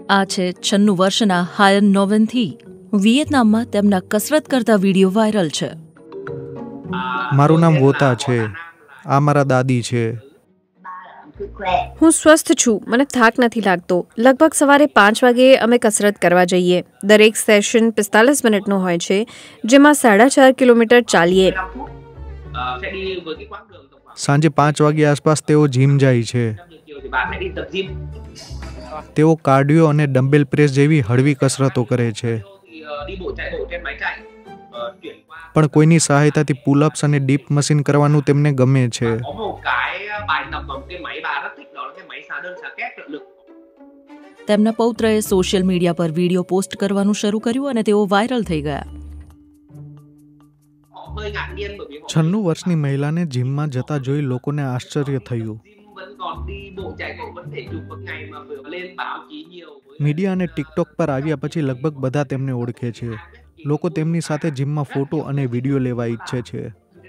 આ છે 96 વર્ષના હાયન નોવેનથી. વિયેતનામમાં તેમના કસરત કરતા વિડીયો વાયરલ છે. મારું નામ વોતા છે. આ મારા દાદી છે. હું સ્વસ્થ છું, મને થાક નથી લાગતો. લગભગ સવારે 5 વાગે અમે કસરત કરવા જઈએ. દરેક સેશન 45 મિનિટનો હોય છે, જેમાં 4.5 કિલોમીટર ચાલીએ. સાંજે 5 વાગ્યા આસપાસ તેઓ જીમ જાય છે. તેઓ કાર્ડિયો અને ડમ્બેલ પ્રેસ જેવી હળવી કસરતો કરે છે. પણ કોઈની સહાયતાથી પુલઅપ્સ અને ડીપ મશીન કરવાનું તેમને ગમે છે. તેમના પૌત્રએ સોશિયલ મીડિયા પર વિડીયો પોસ્ટ કરવાનું શરૂ કર્યું અને તેઓ વાયરલ થઈ ગયા. 96 વર્ષની મહિલાને જીમમાં જતા જોઈ લોકોને આશ્ચર્ય થયું. મીડિયા અને ટિકટોક પર આવ્યા પછી લગભગ બધા તેમને ઓળખે છે. લોકો તેમની સાથે જીમમાં ફોટો અને વિડીયો લેવા ઈચ્છે છે.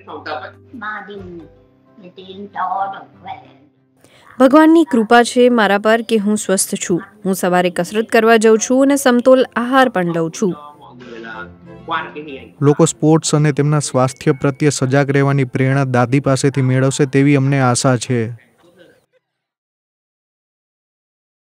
ભગવાનની કૃપા છે મારા પર કે હું સ્વસ્થ છું. હું સવારે કસરત કરવા જાઉં છું અને સમતોલ આહાર પણ લઉં છું. લોકો સ્પોર્ટ્સ અને તેમના સ્વાસ્થ્ય પ્રત્યે સજાગ રહેવાની પ્રેરણા દાદી પાસેથી મેળવશે તેવી અમને આશા છે.